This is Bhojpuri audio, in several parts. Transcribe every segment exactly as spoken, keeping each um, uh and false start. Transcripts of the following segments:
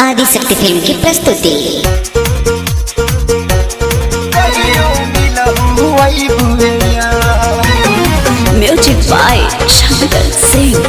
आदिशक्ति फिल्म की प्रस्तुति। Music by Shankar Singh.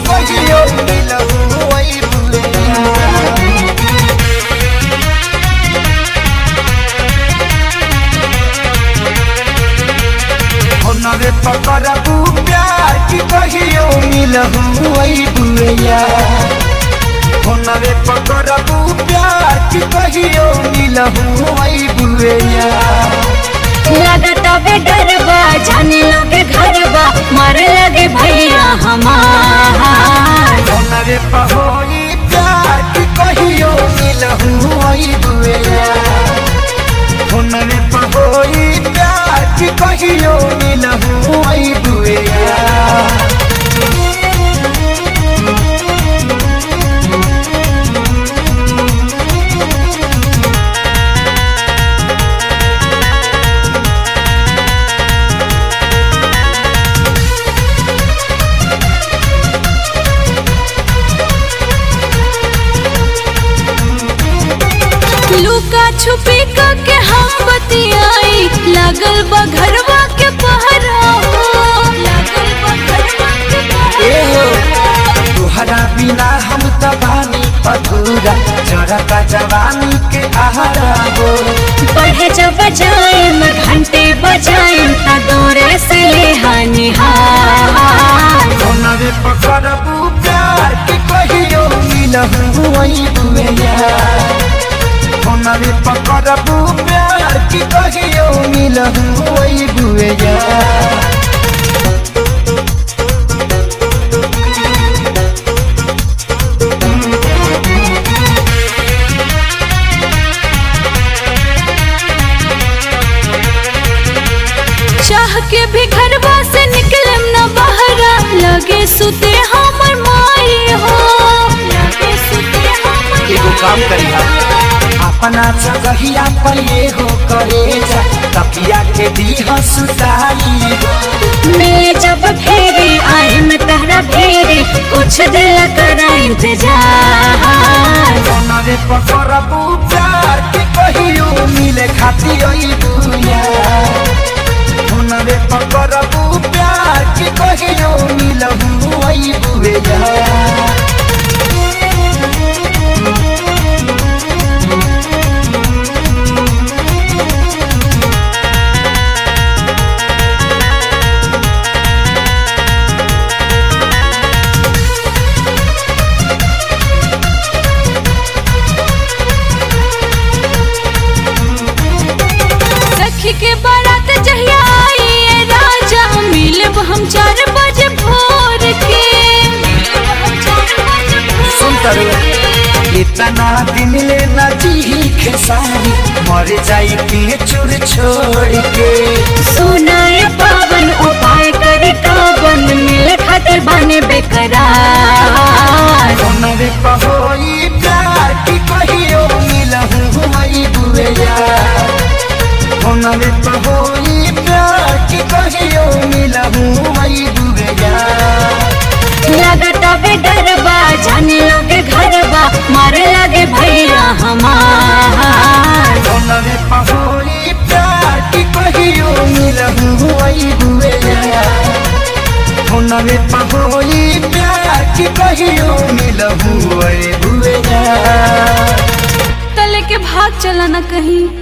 नवे पकड़बू प्यार की कहियो मिलहू वही बुआ। नवे पकड़बू प्यार की कहियो मिलहू वही बुआ। लगता बे डरबा जाने लगे घरबा मारे लगे भैया हमार। नवे पहोई प्यार की कहियो मिलहू वही बुआ। नवे पहोई प्यार की कहियो मिलहू वही बुआ। लुका छुपी के हम बतियाई लागल बा घरवा के पहरा हो। लागल बा घरवा के पहरा। तुहरा बिना हम तबानी अधूरा जरा का जवानी के आहारा हो। पढ़े जब बजाए मैं घंटे बजाए ता दौरे से ले हानिहार। नवे पकड़बू प्यार की कहियो मिलहू वही बुआ। नवे पकड़बू प्यार की कहियो मिलहू वही बुआ। चाह के भी घरवा से निकलम न बहरा लगे सुते हमर माई हो। लगे सुते हमर एगो काम करिहा अपना जगहिया पर ये हो करे जा तकिया के दीहा सुताई। मैं जब फेरे आए मैं तहरा फेरे कुछ दिल करा इंतजार। नवे पकड़बू प्यार की कहियो मिले खाती बुआ। नवे पकड़बू प्यार की कहियो मिलहू वही बुआ। के बारात जहिया आई राजा मिलब हम चार बजे भोर के। सुन तरू इतना दिन ले ना जी खेसारी मर जाई के चुर छोड़ के। सुनाए पावन उपाय करे कावन मिल खातिर बने बेकरार। नवे पहोई प्यार की कहियो मिलहू वही बुआ। नवे पहोई प्यार की कहियो मिलहू वही बुआ। लगता बे डरबा जाने लगे घरबा मारे लगे भैया हमार। नवे पहोई प्यार की कहियो मिलहू वही बुआ। नवे पहोई प्यार की कहियो मिलहू वही बुआ। तले के भाग चला न कहीं।